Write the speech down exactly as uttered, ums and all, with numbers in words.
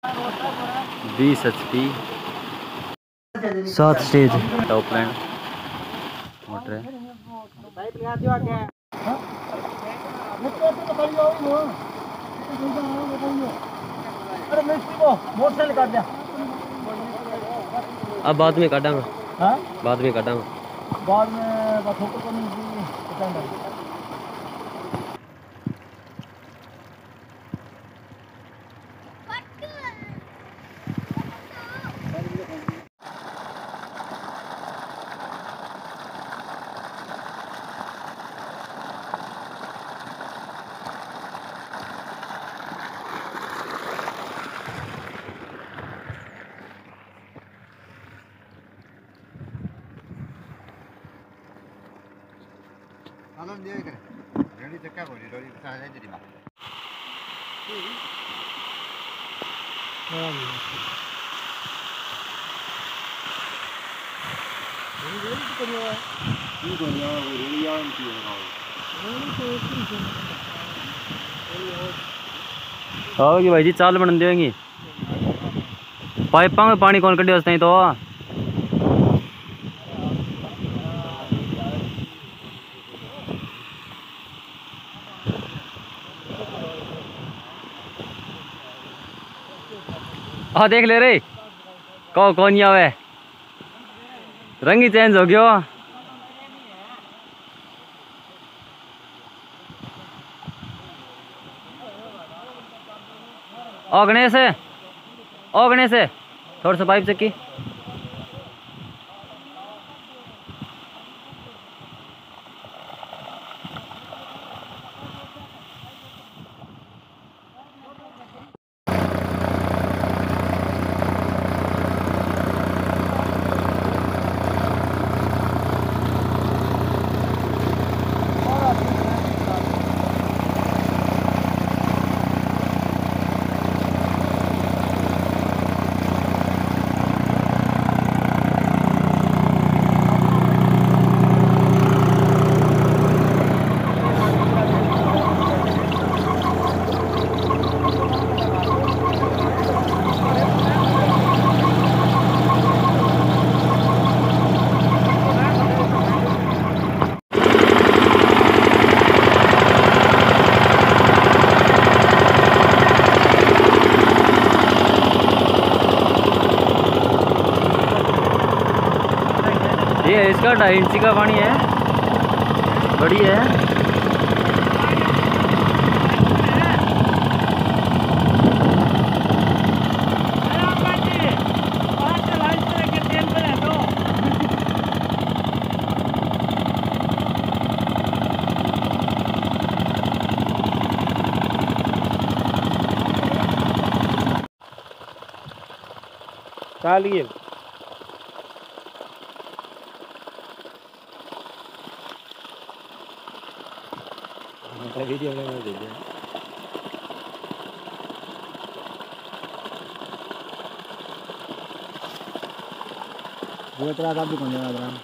बीस H P सात stage top line motor है। अब बाद में काटांगा, बाद में काटांगा बाद में। Alam dia kan, jadi cakap boleh dari sana jadi mak. हाँ कि भाई जी चाल बन देंगी पाइपा में पानी कौन कटे उसने तो हाँ देख ले रे कौ कौन आवे रंग ही चेंज हो गया। ओ गणेश है ओ गणेश है थोड़ा सा पाइप चक्की ये इसका ढाई इंची का पानी है बड़ी है। चालिए वीडियो में दे दिया वो तेरा आप भी कौन